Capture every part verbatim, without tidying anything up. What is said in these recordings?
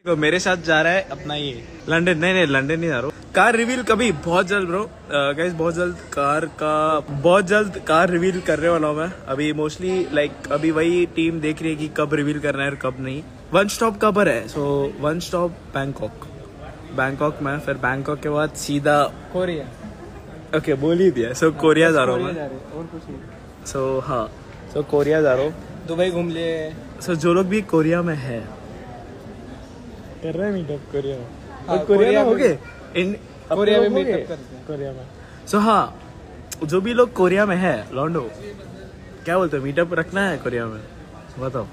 तो मेरे साथ जा रहा है अपना ये लंदन, नहीं नहीं लंदन नहीं जा रहा हूँ। कार रिवील कभी बहुत जल्द ब्रो गाइस, बहुत जल्द कार का बहुत जल्द कार रिवील करने वाला हूँ मैं। अभी मोस्टली लाइक अभी वही टीम देख रही है कि कब रिवील करना है और कब नहीं। वन स्टॉप कबर है, so one stop Bangkok, Bangkok में, फिर बैंकॉक के बाद सीधा कोरिया। ओके बोल ही दिया। सो कोरिया जा रहा हूँ मैं। और कुछ नहीं। सो हाँ, सो कोरिया जा रहा हूँ। दुबई घूम लिए। सो जो लोग भी कोरिया में है कर रहे हैं मीटअप कोरिया में। हाँ, और कोरिया में हो गए इन कोरिया में मीटअप करते हैं कोरिया में। सो हाँ, जो भी लोग कोरिया में है लॉन्डो, क्या बोलते हो, मीटअप रखना है कोरिया में? बताओ।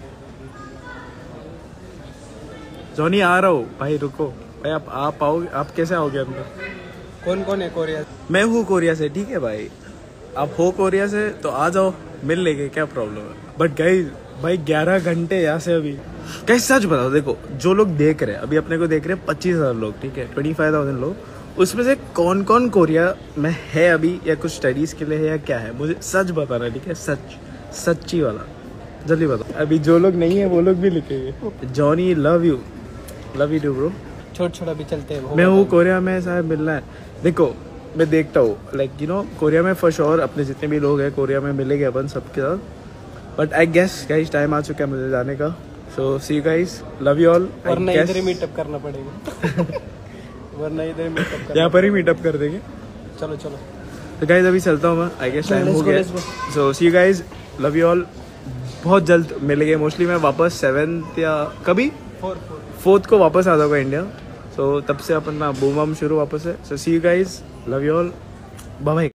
जॉनी आ रहा हूँ भाई, रुको भाई। आप आप आओगे, आप कैसे आओगे अंदर? कौन कौन है कोरिया? मैं हूँ कोरिया से, ठीक है भाई। आप हो कोरिया से तो आ जाओ, मिल लेंगे, क्या प्रॉब्लम है। बट गाइस भाई ग्यारह घंटे यहाँ से अभी। गाइस सच बताओ, देखो जो लोग देख रहे हैं अभी, अपने को देख रहे हैं पच्चीस हजार लोग, ठीक है, ट्वेंटी फाइव थाउजेंड लोग। उसमें से कौन कौन कोरिया में है अभी, या कुछ स्टडीज के लिए है या क्या है, मुझे सच बताना, ठीक है? सच, सच्ची वाला, जल्दी बताओ। अभी जो लोग नहीं है वो लोग भी लिखेंगे। Johnny love you, love you too bro. छोट छोटा भी चलते हैं। मैं हूँ कोरिया में, शायद मिलना है। देखो मैं देखता हूँ लाइक यू नो कोरिया में फॉर श्योर अपने जितने भी लोग हैं कोरिया में मिलेंगे अपन सबके साथ। But I guess guys time आ चुका है मुझे जाने का। So see you guys, love you all. वरना इधर ही मीटअप करना पड़ेगा। वरना इधर ही मीटअप करना, यहाँ पर ही मीटअप कर देंगे। चलो चलो। तो गाइस अभी चलता हूँ मैं, आई गेस टाइम हो गया। So see you guys, love you all. बहुत जल्द मिलेंगे मोस्टली। मैं वापस सेवेंथ या कभी फोर्थ को वापस आ जाऊँगा इंडिया। सो तब से अपन ना बूम बम शुरू वापस है। So see you guys, love you all, bye bye.